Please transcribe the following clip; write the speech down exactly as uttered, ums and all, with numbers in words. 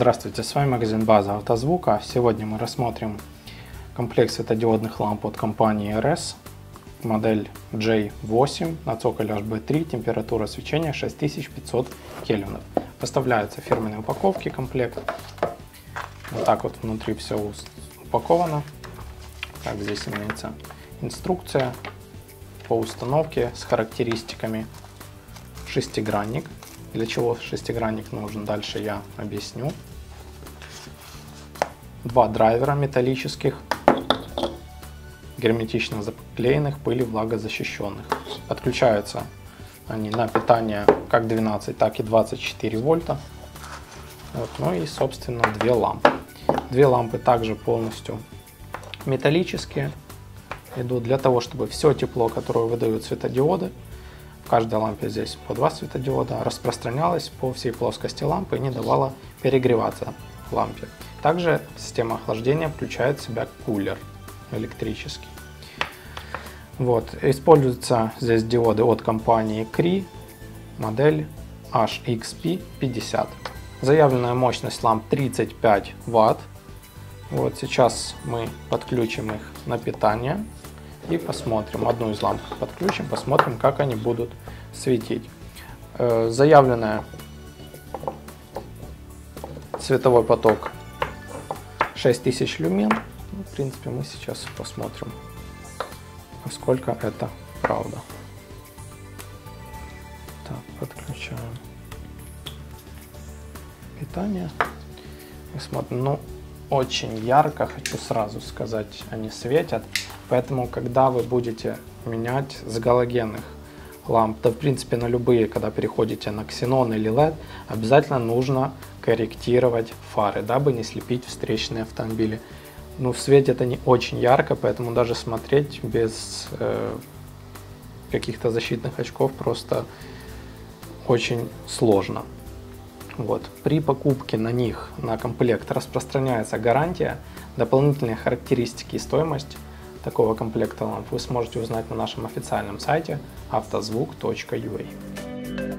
Здравствуйте, с вами магазин База Автозвука. Сегодня мы рассмотрим комплект светодиодных ламп от компании эр эс, модель джей восемь на цоколе эйч би три, температура свечения шесть тысяч пятьсот кельвинов. Поставляются в фирменной упаковке комплект. Вот так вот внутри все упаковано. Так, здесь имеется инструкция по установке с характеристиками. Шестигранник. Для чего шестигранник нужен, дальше я объясню. Два драйвера металлических, герметично заклеенных, пыли влагозащищенных. Подключаются они на питание как двенадцать, так и двадцать четыре вольта. Вот. Ну и, собственно, две лампы. Две лампы также полностью металлические. Идут для того, чтобы все тепло, которое выдают светодиоды, в каждой лампе здесь по два светодиода, распространялось по всей плоскости лампы и не давало перегреваться лампе. Также система охлаждения включает в себя кулер электрический. Вот. Используются здесь диоды от компании Cree, модель эйч икс пи пятьдесят. Заявленная мощность ламп тридцать пять ватт. Вот сейчас мы подключим их на питание и посмотрим. Одну из ламп подключим, посмотрим, как они будут светить. Э, заявленная световой поток шесть тысяч люмен. Ну, в принципе, мы сейчас посмотрим, насколько это правда. Так, подключаем питание. Мы смотрим, ну, очень ярко, хочу сразу сказать, они светят. Поэтому, когда вы будете менять с галогенных ламп, да, в принципе, на любые, когда переходите на ксенон или эл и ди, обязательно нужно корректировать фары, дабы не слепить встречные автомобили. Ну, светят они очень ярко, поэтому даже смотреть без э, каких-то защитных очков просто очень сложно. Вот. При покупке на них, на комплект, распространяется гарантия. Дополнительные характеристики и стоимость такого комплекта ламп вы сможете узнать на нашем официальном сайте автозвук точка ю а.